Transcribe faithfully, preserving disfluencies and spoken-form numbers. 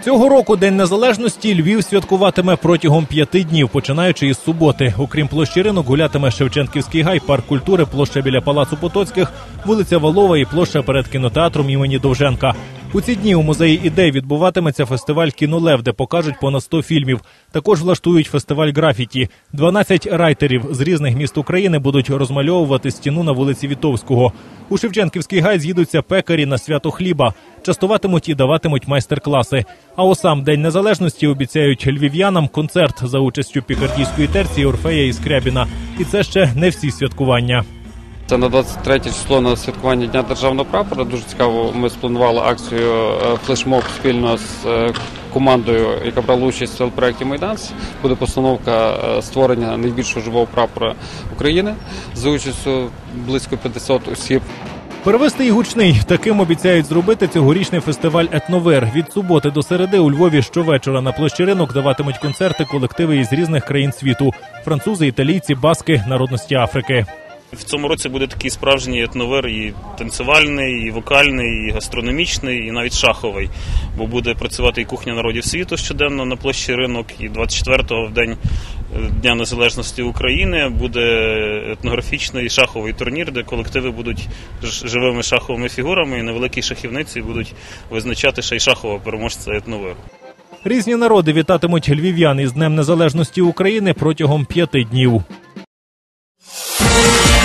Цього року День Незалежності Львів святкуватиме протягом п'яти днів, починаючи із суботи. Окрім площі Ринок, гулятиме Шевченківський гай, парк культури, площа біля Палацу Потоцьких, вулиця Валова і площа перед кінотеатром імені Довженка. У ці дні у Музеї ідей відбуватиметься фестиваль «Кінолев», де покажуть понад сто фільмів. Також влаштують фестиваль графіті. дванадцять райтерів з різних міст України будуть розмальовувати стіну на вулиці Вітовського. У Шевченківський гай з'їдуться пекарі на свято хліба. Частуватимуть і даватимуть майстер-класи. А у сам День Незалежності обіцяють львів'янам концерт за участю пікардійської терції Орфея і Скрябіна. І це ще не всі святкування. Це на двадцять третє число на святкування Дня Державного прапора. Дуже цікаво, ми спланували акцію флешмоб спільно з командою, яка брала участь в телепроекті «Майданці». Буде постановка створення найбільшого живого прапора України за участю близько п'ятисот осіб. Первистий і гучний. Таким обіцяють зробити цьогорічний фестиваль «Етновир». Від суботи до середи у Львові щовечора на площі Ринок даватимуть концерти колективи із різних країн світу – французи, італійці, баски, народності Африки. В цьому році буде такий справжній етновир і танцювальний, і вокальний, і гастрономічний, і навіть шаховий. Бо буде працювати і кухня народів світу щоденно на площі Ринок, і двадцять четвертого в день Дня Незалежності України буде етнографічний шаховий турнір, де колективи будуть живими шаховими фігурами і на великій шахівниці будуть визначати ще й шахового переможця етновиру. Різні народи вітатимуть львів'ян із Днем Незалежності України протягом п'яти днів.